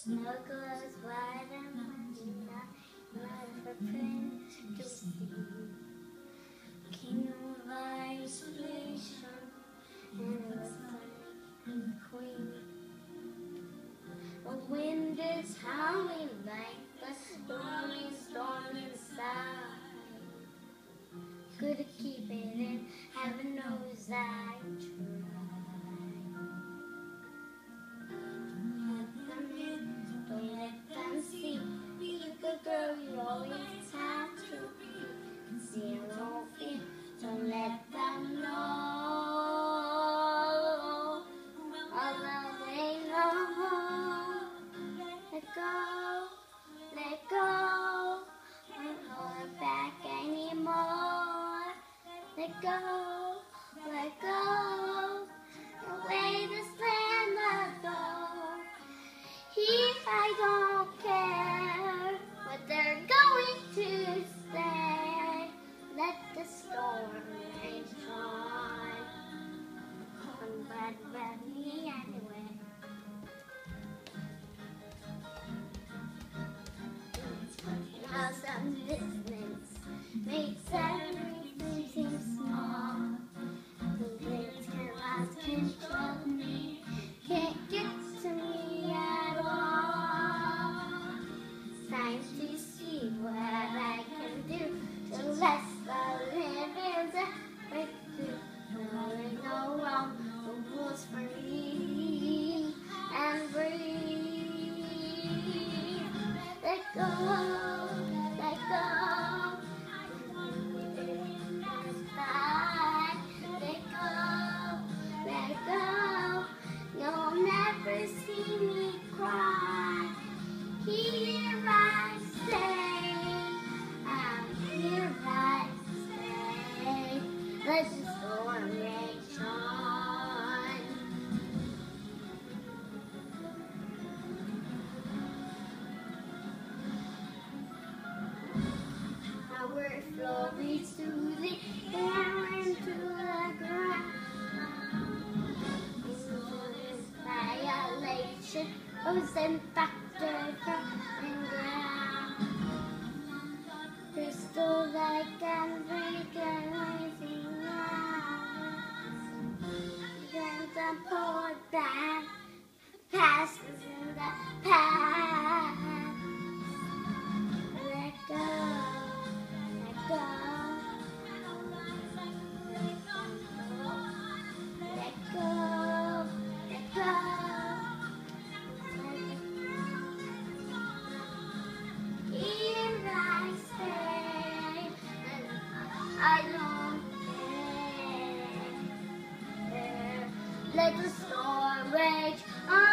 Snuggles wide and wide, never prince to see. King of isolation, and a sunny queen. The wind is howling like the storm inside. Couldn't keep it in, heaven knows I tried. Don't let them see. Be the girl you always have to be. Zero fear. Don't let them know. Although they know. Let go. Let go. Don't hold it back anymore. Let go. Let go. Away this land I go. Here I don't care what they're going to say. Let the storm rage on. I'm glad about me anyway. Now some distance makes everything seem small. The winds can last control me, can't get to me at all. Time to see what I can do to let the living break through. Knowing no wrong, the rules free and breathe. Let go, let go. Let go, let go. You'll never see me cry. Here I stay, here I stay. Let the storm rage on. Our flow beats through the air and to the ground. Violation, ozone factor from ground. Crystal like and rising round. Then the polar back passes in the past. Let go, let go. Let go, let go. Here I stay, and I don't care. Let the storm rage on.